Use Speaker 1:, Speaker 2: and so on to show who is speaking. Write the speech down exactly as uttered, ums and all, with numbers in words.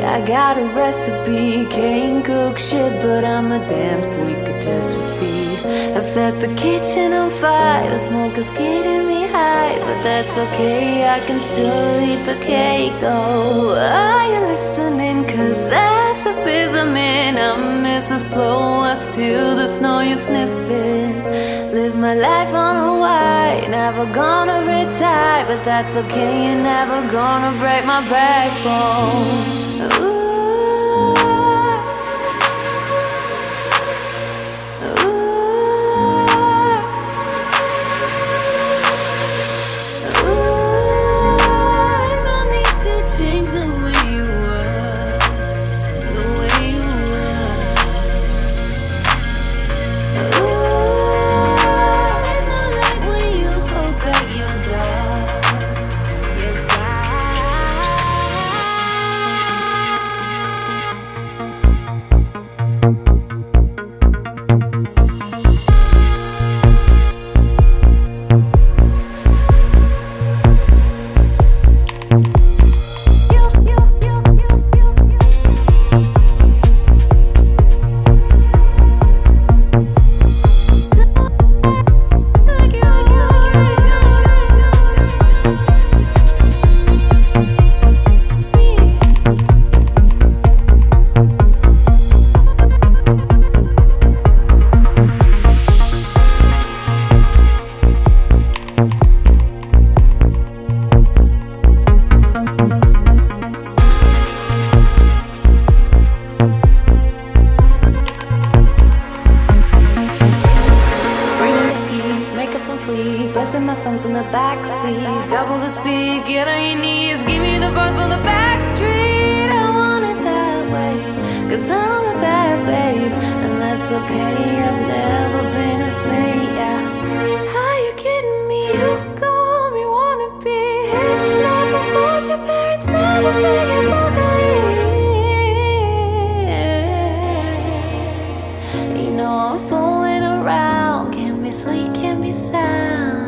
Speaker 1: I got a recipe, can't cook shit, but I'm a damn sweet catastrophe. I set the kitchen on fire, the smoke is getting me high, but that's okay, I can still eat the cake though. Are you listening? Cause that's the biz I'm in. I'm Missus Blower, still the snow you're sniffing. Live my life on Hawaii, never gonna retire, but that's okay, you're never gonna break my backbone. Ooh. Blasting my songs in the backseat, double the speed, get on your knees, give me the buzz on the back street. I want it that way, cause I'm a bad babe, and that's okay, I've never been a saint, yeah. Are you kidding me? You go home, you wanna be hits, never fooled your parents, never figured for the you know I'm fooling around, can be sweet, can be sound.